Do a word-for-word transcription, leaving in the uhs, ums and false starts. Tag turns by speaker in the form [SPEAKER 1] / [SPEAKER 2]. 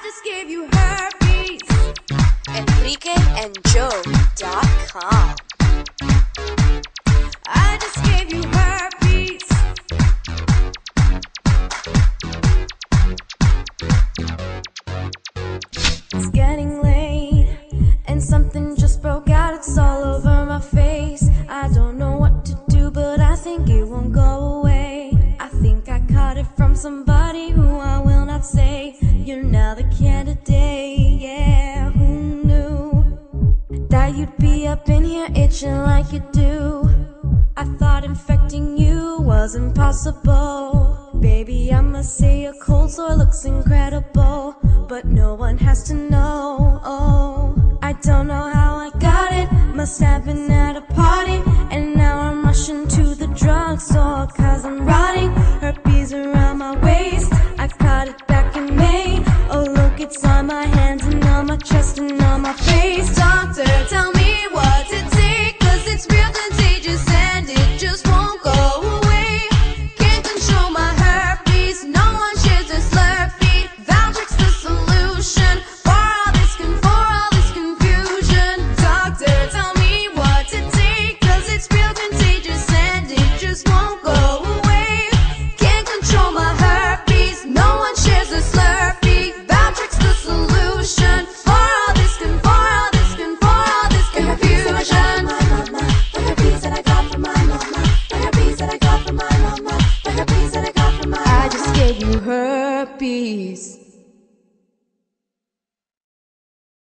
[SPEAKER 1] just gave you herpes.
[SPEAKER 2] Enrique and Joe dot com.
[SPEAKER 1] I just gave you herpes. It's getting late and something just broke out. It's all over my face. I don't know what to do, but I think it won't go away. I think I caught it from somebody who I will not say. You're now the candidate, yeah. Who knew that you'd be up in here itching like you do? I thought infecting you was impossible. Baby, I must say your cold sore looks incredible, but no one has to know. Oh, I don't know how I got it. Must have been at a party, and now I'm rushing to the drugstore, cause I'm rotting. Herpes around my waist, I caught it back in May. Oh look, it's on my hands and on my chest and on my face. Doctor, tell me